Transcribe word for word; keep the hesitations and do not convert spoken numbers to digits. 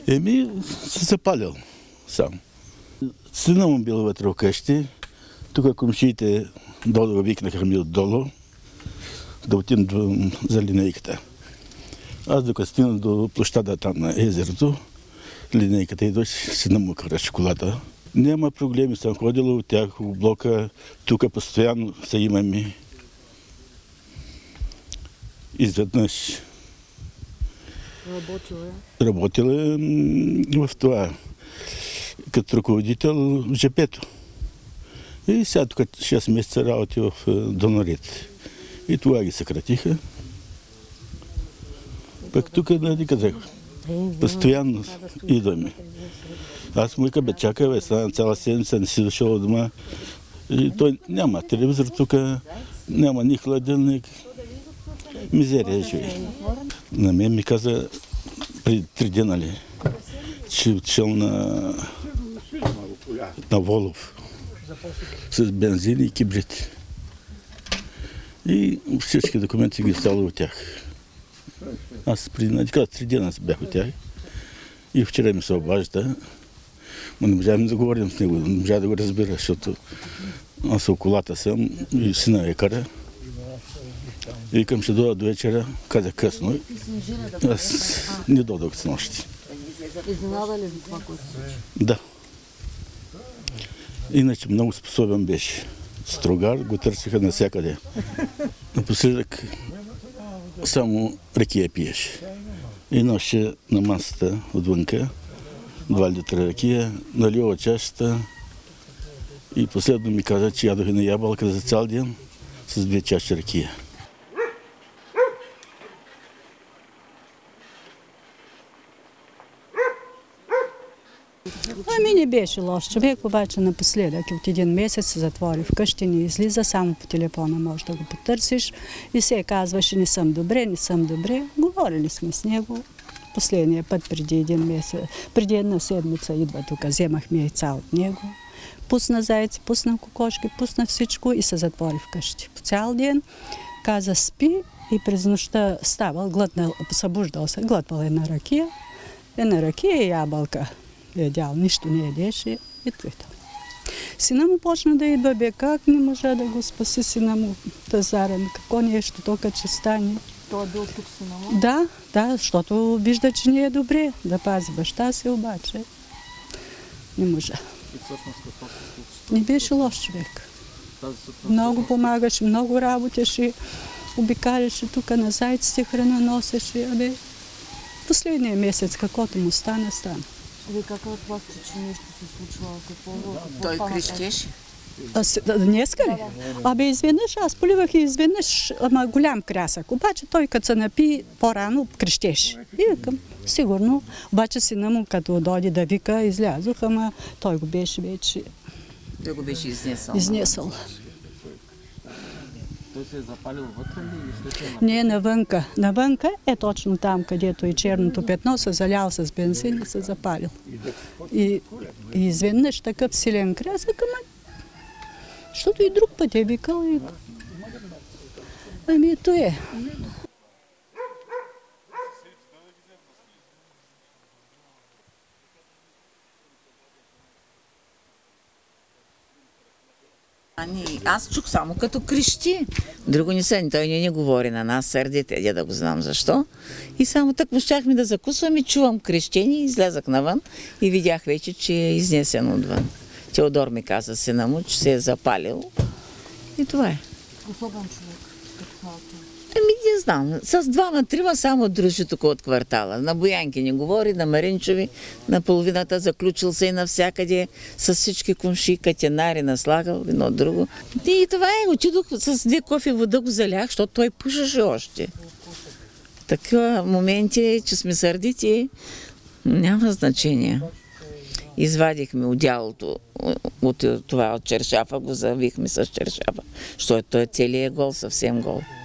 Еми, се запалил сам. Сина му бил вътре вкъщи. Тук комшиите долу го викнаха ми отдолу да отидем за линейката. Аз докато стигна до площада там на езерото, линейката идваше, сина му караше колата. Няма проблеми, съм ходила от тях в блока, тук постоянно са имаме. Изведнъж. Работила е? Работила е в това, като ръководител в жепето. И сега тук шест месеца работи в Донорит. И това ги съкратиха. Пък тук нали къде? Постоянно идваме. Аз му вика, бе, чакай, бе, стана цяла седмица, не си дошъл от дома. И той няма телевизор тук, няма ни хладилник. Мизерия живе. На мен ми каза преди три дена ли, че отишъл на, на Волов с бензин и кибрити. И всички документи ги стало от тях. Аз преди три дена бях от тях и вчера ми се обажда, но не можахме да говорим с него, не можах да го разбира, защото аз околата съм и сина е кара. И към ще дойда до вечера, казах късно, аз не дойдох с нощи. Изненада ли ви това, което се случи? Да. Иначе много способен беше. Строгар го търсиха навсякъде. Напоследък само ракия пиеше. И ноше на масата отвънка два литра ракия, налива чашата и последно ми каза, че ядох на ябълка за цял ден с две чаши ракия. Ами не беше лош човек, обаче напоследък от един месец се затвори вкъщи, не излиза, само по телефона можеш да го потърсиш и се казваше не съм добре, не съм добре. Говорили сме с него последния път преди един месец, преди една седмица идва тук, вземахме яйца от него, пусна зайци, пусна кокошки, пусна всичко и се затвори вкъщи. По цял ден каза спи и през нощта ставал, глътнал, събуждал се, глътвал една ракия, една ракия и ябълка. Ядял, нищо не ядеше и това. Сина му почна да идва, бе, как не можа да го спаси сина му тазарен, какво нещо, тока че стане. Той е бил тук сина му? Да, да, защото вижда, че не е добре да пази баща си, обаче не можа. И всъщност какво се случи? Не беше лош човек. Много помагаше, много работеше, обикаляше тук на зайците, храна носеше, абе. Последния месец, каквото му стана, стана. Вие как разбрахте, че нещо се случва? Какво, какво Той стана? крещеше? Днеска ли? Абе, изведнъж, аз поливах и изведнъж, ама голям крясък. Обаче той, като се напи по-рано, крещеше. И викам, сигурно. Обаче сина му, като дойде да вика, излязох, ама той го беше вече Той го беше изнесъл. изнесъл. Той се е запалил вътре или след това? Не, навънка. Навънка е точно там, където и черното петно се залял с бензин и се запалил. И, и изведнъж такъв силен крясък, ама защото и друг път е викал. И... Ами ето е. А не, аз чух само като крещи. Друго не са, той не ни говори на нас, сърдите, я да го знам защо. И само так можахме да закусвам и чувам крещение, излязах навън и видях вече, че е изнесен отвън. Теодор ми каза сина му, че се е запалил и това е. Особен човек, като хората. Ами не знам, с двама-трима само дружи тук от квартала. На Боянки не говори, на Маринчови, на половината заключил се и навсякъде с всички комши, катенари наслагал, едно друго. И това е, отидох с две кофе вода го залях, защото той пушеше още. Такива моменти, че сме сърдити, няма значение. Извадихме одялото от това от чершафа, го завихме с чершафа, защото той целият е гол, съвсем гол.